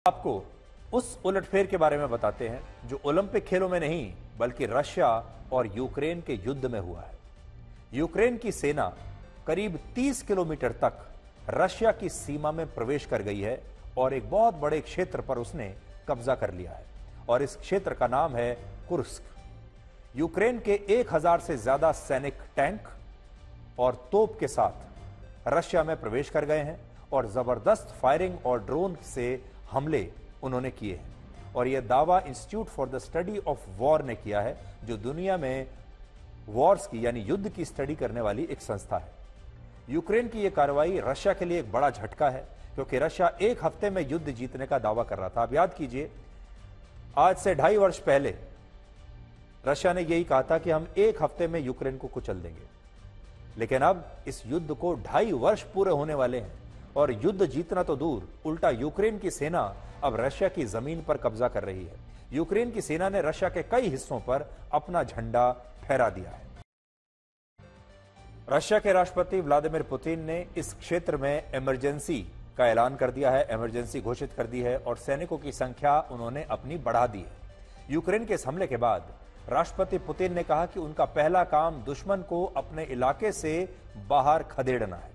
आपको उस उलटफेर के बारे में बताते हैं जो ओलंपिक खेलों में नहीं बल्कि रशिया और यूक्रेन के युद्ध में हुआ है। यूक्रेन की सेना करीब 30 किलोमीटर तक रशिया की सीमा में प्रवेश कर गई है और एक बहुत बड़े क्षेत्र पर उसने कब्जा कर लिया है और इस क्षेत्र का नाम है कुर्स्क। यूक्रेन के 1000 से ज्यादा सैनिक टैंक और तोप के साथ रशिया में प्रवेश कर गए हैं और जबरदस्त फायरिंग और ड्रोन से हमले उन्होंने किए हैं और यह दावा institute for the study of war ने किया है, जो दुनिया में वॉर्स की यानी युद्ध की स्टडी करने वाली एक संस्था है। यूक्रेन की यह कार्रवाई रशिया के लिए एक बड़ा झटका है क्योंकि रशिया एक हफ्ते में युद्ध जीतने का दावा कर रहा था। आप याद कीजिए, आज से 2.5 वर्ष पहले रशिया ने यही कहा था कि हम एक हफ्ते में यूक्रेन को कुचल देंगे, लेकिन अब इस युद्ध को 2.5 वर्ष पूरे होने वाले हैं और युद्ध जीतना तो दूर, उल्टा यूक्रेन की सेना अब रशिया की जमीन पर कब्जा कर रही है। यूक्रेन की सेना ने रशिया के कई हिस्सों पर अपना झंडा फहरा दिया है। रशिया के राष्ट्रपति व्लादिमीर पुतिन ने इस क्षेत्र में इमरजेंसी का ऐलान कर दिया है, इमरजेंसी घोषित कर दी है और सैनिकों की संख्या उन्होंने अपनी बढ़ा दी है। यूक्रेन के इस हमले के बाद राष्ट्रपति पुतिन ने कहा कि उनका पहला काम दुश्मन को अपने इलाके से बाहर खदेड़ना है।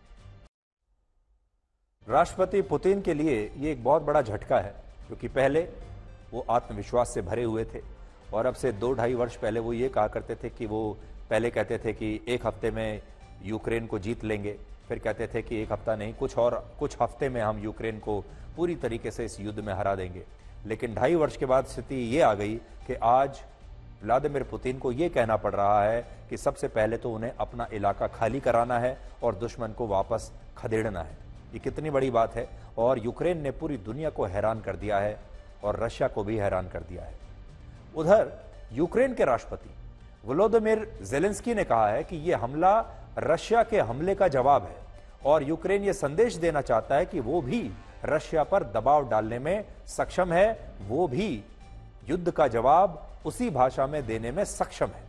राष्ट्रपति पुतिन के लिए यह एक बहुत बड़ा झटका है क्योंकि पहले वो आत्मविश्वास से भरे हुए थे और अब से 2-2.5 वर्ष पहले वो ये कहा करते थे कि वो पहले कहते थे कि एक हफ्ते में यूक्रेन को जीत लेंगे, फिर कहते थे कि एक हफ्ता नहीं कुछ हफ्ते में हम यूक्रेन को पूरी तरीके से इस युद्ध में हरा देंगे। लेकिन 2.5 वर्ष के बाद स्थिति ये आ गई कि आज व्लादिमीर पुतिन को ये कहना पड़ रहा है कि सबसे पहले तो उन्हें अपना इलाका खाली कराना है और दुश्मन को वापस खदेड़ना है। ये कितनी बड़ी बात है और यूक्रेन ने पूरी दुनिया को हैरान कर दिया है और रशिया को भी हैरान कर दिया है। उधर यूक्रेन के राष्ट्रपति वोलोदिमीर ज़ेलेंस्की ने कहा है कि यह हमला रशिया के हमले का जवाब है और यूक्रेन यह संदेश देना चाहता है कि वो भी रशिया पर दबाव डालने में सक्षम है, वो भी युद्ध का जवाब उसी भाषा में देने में सक्षम है।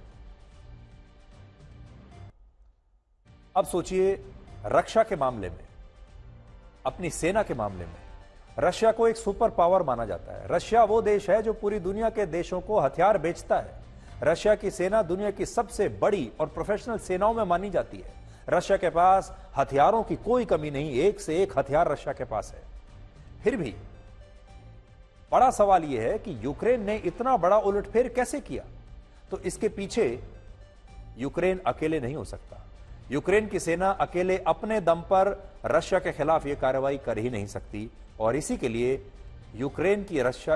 अब सोचिए, रक्षा के मामले में, अपनी सेना के मामले में रशिया को एक सुपर पावर माना जाता है। रशिया वो देश है जो पूरी दुनिया के देशों को हथियार बेचता है। रशिया की सेना दुनिया की सबसे बड़ी और प्रोफेशनल सेनाओं में मानी जाती है। रशिया के पास हथियारों की कोई कमी नहीं, एक से एक हथियार रशिया के पास है। फिर भी बड़ा सवाल यह है कि यूक्रेन ने इतना बड़ा उलटफेर कैसे किया? तो इसके पीछे यूक्रेन अकेले नहीं हो सकता। यूक्रेन की सेना अकेले अपने दम पर रशिया के खिलाफ यह कार्रवाई कर ही नहीं सकती और इसी के लिए यूक्रेन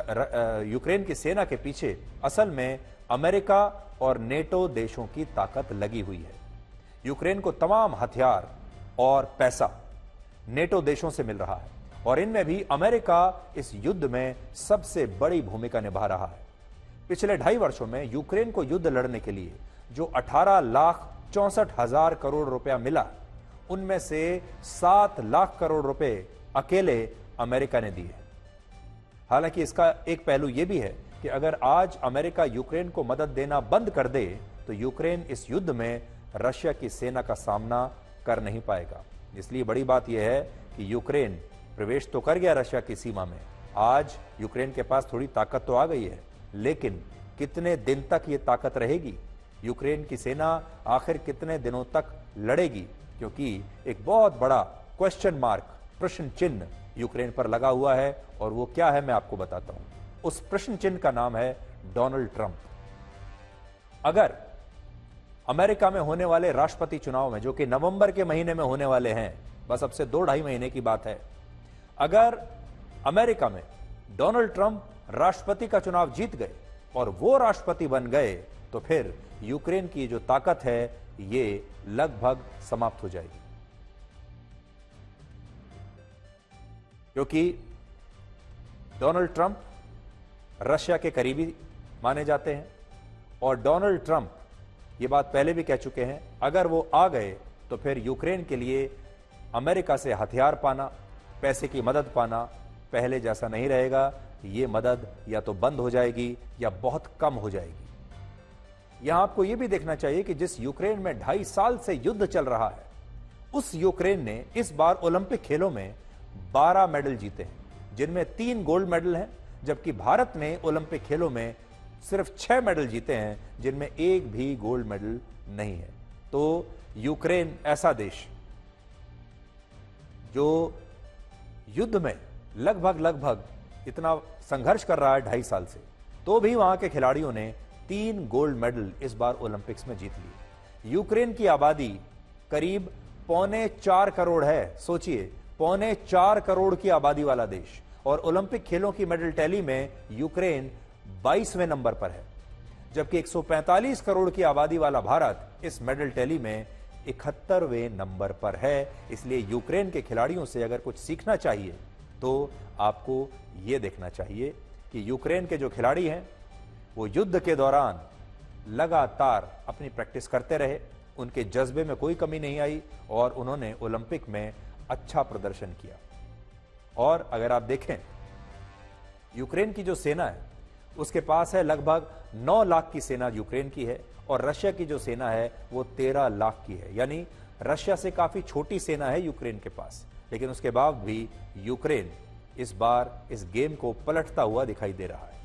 की सेना के पीछे असल में अमेरिका और नेटो देशों की ताकत लगी हुई है। यूक्रेन को तमाम हथियार और पैसा नेटो देशों से मिल रहा है और इनमें भी अमेरिका इस युद्ध में सबसे बड़ी भूमिका निभा रहा है। पिछले 2.5 वर्षों में यूक्रेन को युद्ध लड़ने के लिए जो 18,64,000 करोड़ रुपया मिला, उनमें से 7 लाख करोड़ रुपए अकेले अमेरिका ने दिए। हालांकि इसका एक पहलू यह भी है कि अगर आज अमेरिका यूक्रेन को मदद देना बंद कर दे तो यूक्रेन इस युद्ध में रशिया की सेना का सामना कर नहीं पाएगा। इसलिए बड़ी बात यह है कि यूक्रेन प्रवेश तो कर गया रशिया की सीमा में, आज यूक्रेन के पास थोड़ी ताकत तो आ गई है, लेकिन कितने दिन तक यह ताकत रहेगी? यूक्रेन की सेना आखिर कितने दिनों तक लड़ेगी? क्योंकि एक बहुत बड़ा क्वेश्चन मार्क, प्रश्न चिन्ह यूक्रेन पर लगा हुआ है और वो क्या है मैं आपको बताता हूं। उस प्रश्न चिन्ह का नाम है डोनाल्ड ट्रंप। अगर अमेरिका में होने वाले राष्ट्रपति चुनाव में, जो कि नवंबर के महीने में होने वाले हैं, बस अब से 2-2.5 महीने की बात है, अगर अमेरिका में डोनाल्ड ट्रंप राष्ट्रपति का चुनाव जीत गए और वो राष्ट्रपति बन गए तो फिर यूक्रेन की जो ताकत है ये लगभग समाप्त हो जाएगी। क्योंकि डोनाल्ड ट्रंप रशिया के करीबी माने जाते हैं और डोनाल्ड ट्रंप ये बात पहले भी कह चुके हैं, अगर वो आ गए तो फिर यूक्रेन के लिए अमेरिका से हथियार पाना, पैसे की मदद पाना पहले जैसा नहीं रहेगा। ये मदद या तो बंद हो जाएगी या बहुत कम हो जाएगी। यहां आपको यह भी देखना चाहिए कि जिस यूक्रेन में 2.5 साल से युद्ध चल रहा है, उस यूक्रेन ने इस बार ओलंपिक खेलों में 12 मेडल जीते हैं, जिनमें 3 गोल्ड मेडल हैं, जबकि भारत ने ओलंपिक खेलों में सिर्फ 6 मेडल जीते हैं, जिनमें एक भी गोल्ड मेडल नहीं है। तो यूक्रेन ऐसा देश जो युद्ध में लगभग इतना संघर्ष कर रहा है 2.5 साल से, तो भी वहां के खिलाड़ियों ने 3 गोल्ड मेडल इस बार ओलंपिक्स में जीत लिए। यूक्रेन की आबादी करीब 3.25 करोड़ है। सोचिए, 3.25 करोड़ की आबादी वाला देश, और ओलंपिक खेलों की मेडल टैली में यूक्रेन 22वें नंबर पर है, जबकि 145 करोड़ की आबादी वाला भारत इस मेडल टैली में 71वें नंबर पर है। इसलिए यूक्रेन के खिलाड़ियों से अगर कुछ सीखना चाहिए तो आपको यह देखना चाहिए कि यूक्रेन के जो खिलाड़ी हैं वो युद्ध के दौरान लगातार अपनी प्रैक्टिस करते रहे, उनके जज्बे में कोई कमी नहीं आई और उन्होंने ओलंपिक में अच्छा प्रदर्शन किया। और अगर आप देखें, यूक्रेन की जो सेना है उसके पास है लगभग 9 लाख की सेना यूक्रेन की है, और रशिया की जो सेना है वो 13 लाख की है। यानी रशिया से काफी छोटी सेना है यूक्रेन के पास, लेकिन उसके बाद भी यूक्रेन इस बार इस गेम को पलटता हुआ दिखाई दे रहा है।